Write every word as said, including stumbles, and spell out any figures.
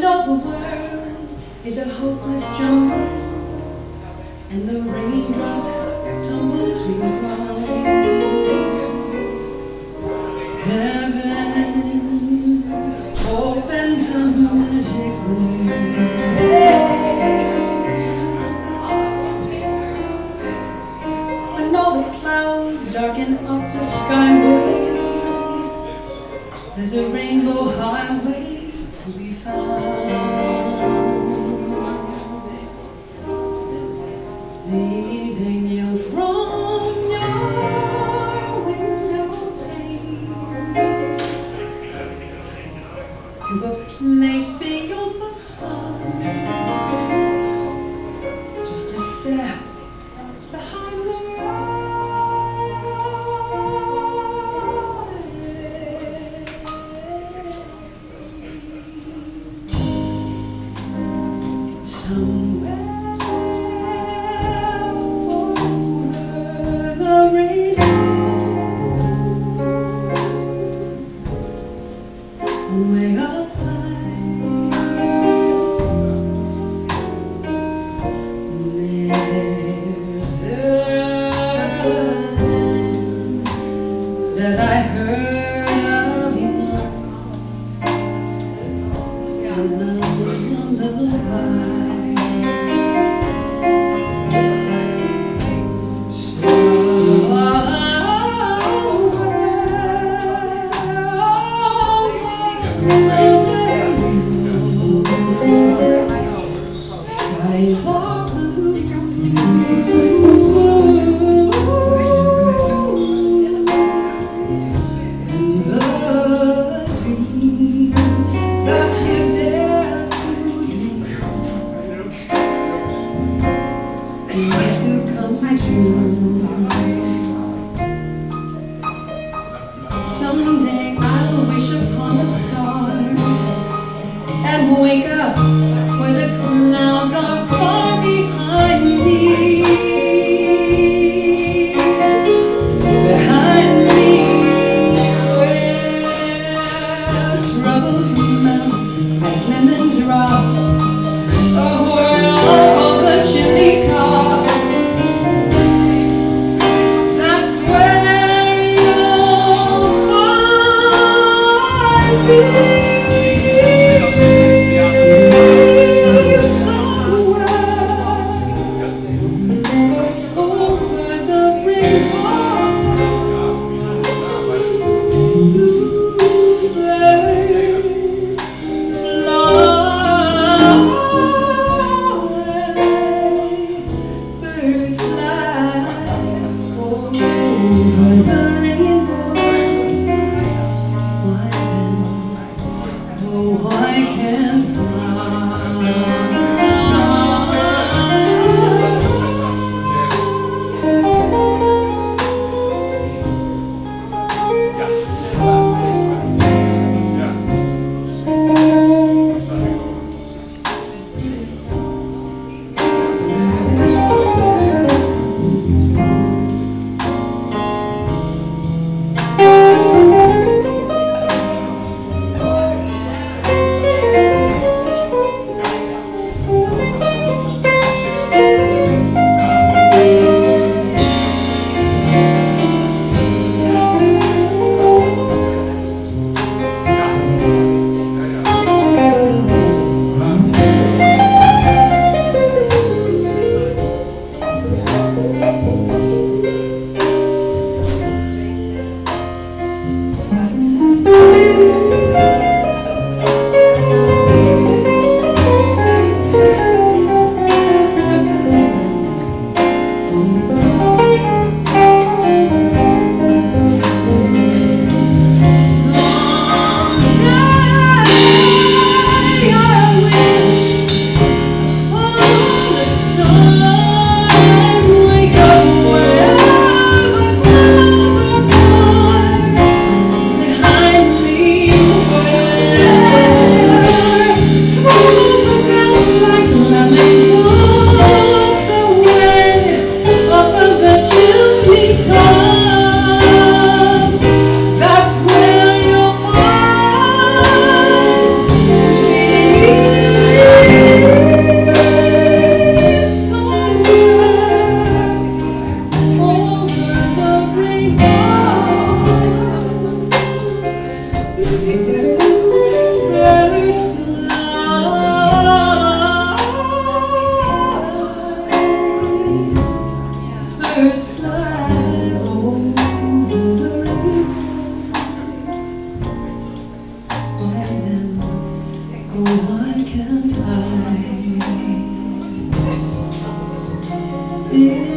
though the world is a hopeless jumble, and the raindrops tumble to the ground, heaven opens a magic when all the clouds darken up the skyway. There's a rainbow highway to be found, leading you from your window pane to a place beyond the sun, just a step behind the somewhere over the rainbow, way up high, there's a land that I heard of once, and a lullaby. Skies are blue, and the dreams that you dare to dream need to come true. Someday I'll wish upon a star and wake up where the clouds are far behind me, behind me, where troubles melt like lemon drops over all the chimney tops. That's where you'll find me. Bluebirds fly. can't hide.